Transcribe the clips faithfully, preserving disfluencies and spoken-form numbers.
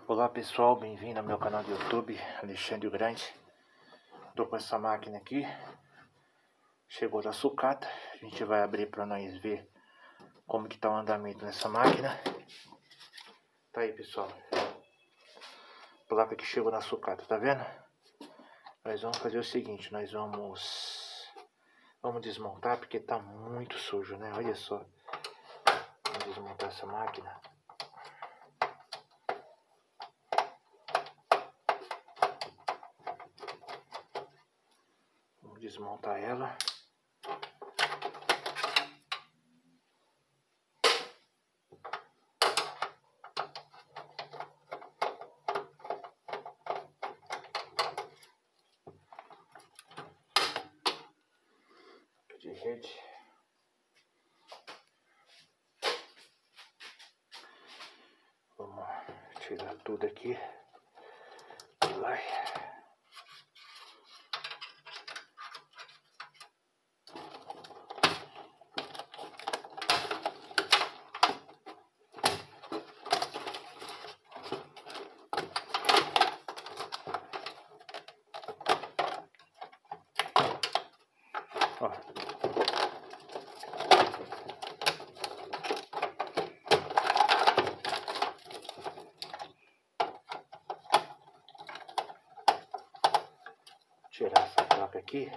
Olá pessoal, bem-vindo ao meu canal do YouTube, Alexandre o Grande. Tô com essa máquina aqui, chegou da sucata, a gente vai abrir para nós ver como que tá o andamento nessa máquina. Tá aí pessoal, placa que chegou na sucata, tá vendo? Nós vamos fazer o seguinte, nós vamos, vamos desmontar porque tá muito sujo, né? Olha só, vamos desmontar essa máquina. Desmontar ela. De rede. Vamos tirar tudo aqui. Vai. Ó. Tirar essa placa aqui.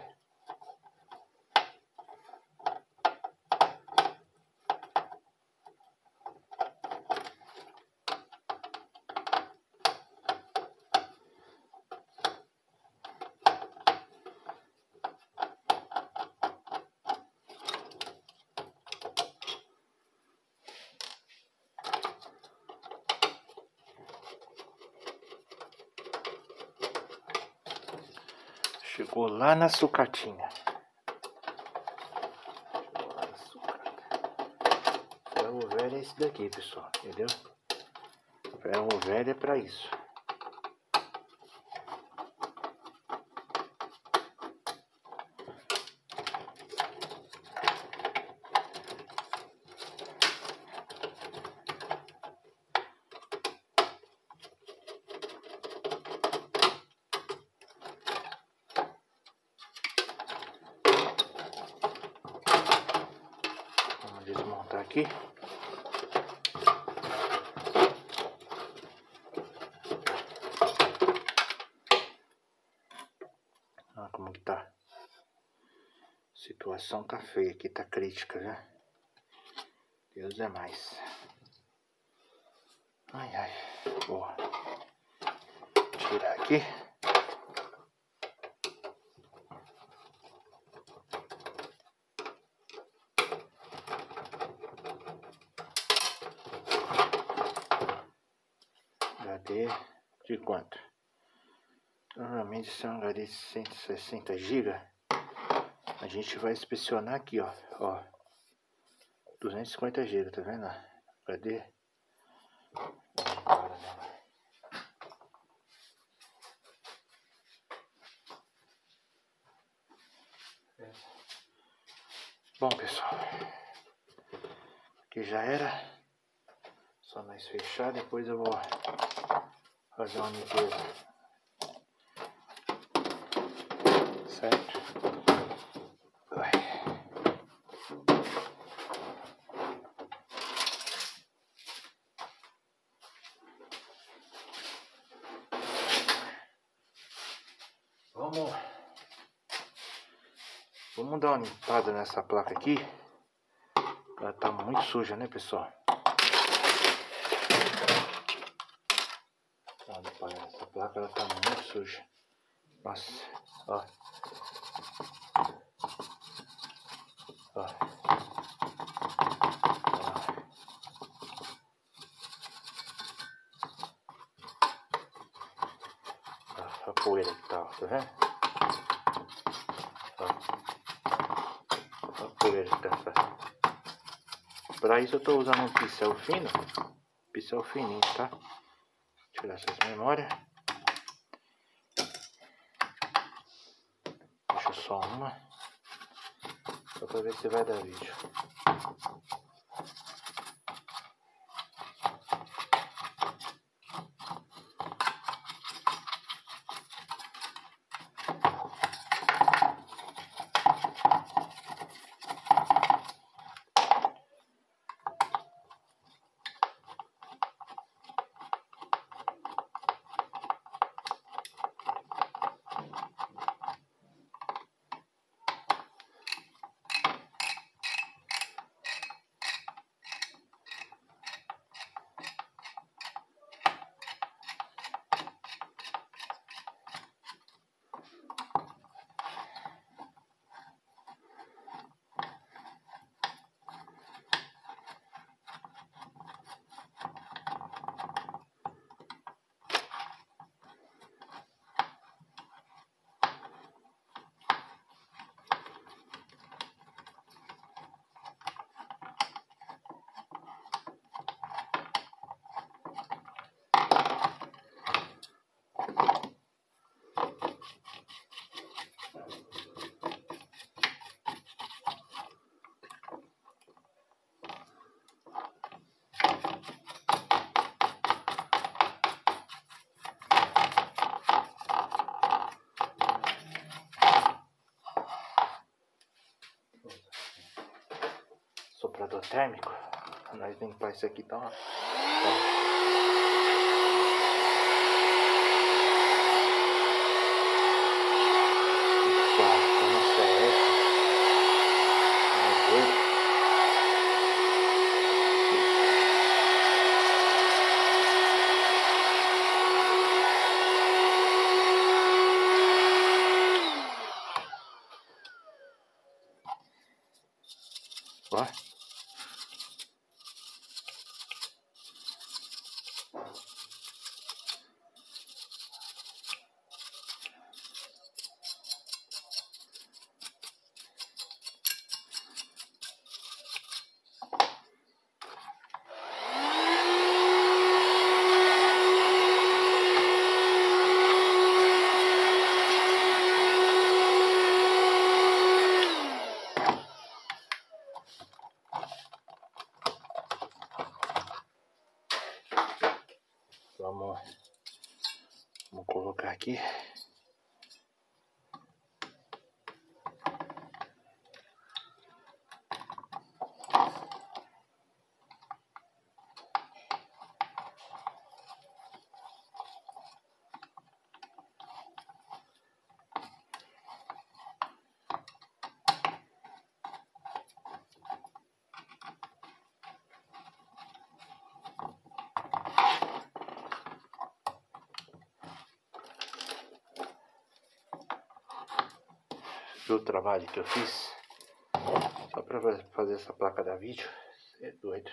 Chegou lá na sucatinha. Chegou lá na sucata. Ferro velho é esse daqui, pessoal, entendeu? Ferro velho é pra isso. Desmontar aqui. Olha como que tá. A situação tá feia aqui, tá crítica, né? Deus é mais. Ai, ai. Boa. Tirar aqui. H D de quanto? Normalmente se é um H D de cento e sessenta gigas, a gente vai inspecionar aqui, ó, ó, duzentos e cinquenta gigas, tá vendo? H D. Bom pessoal, aqui já era. Só nós fechar, depois eu vou fazer uma limpeza. Certo? Vai. Vamos, vamos dar uma limpada nessa placa aqui. Ela tá muito suja, né, pessoal? Olha, essa placa ela tá muito suja. Nossa, ó. Ó. Ó. A poeira que tá, ó, tá vendo? Ó. A poeira que tá. Pra isso eu tô usando um pincel fino. Pincel fininho, tá? Tirar essas memórias. Deixa só uma. Só pra ver se vai dar vídeo. térmico. Pra nós limpar isso aqui, tá? Ó. Ó. Vamos, vamos colocar aqui. O trabalho que eu fiz só para fazer essa placa da vídeo, é doido.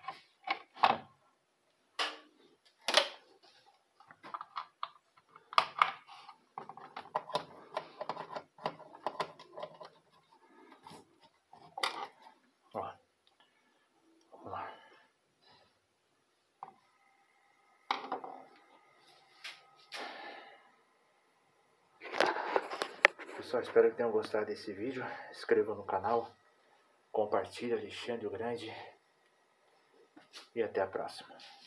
Ó, vamos lá. Pessoal, espero que tenham gostado desse vídeo. Se inscreva no canal, compartilhe. Alexandre o Grande, e até a próxima.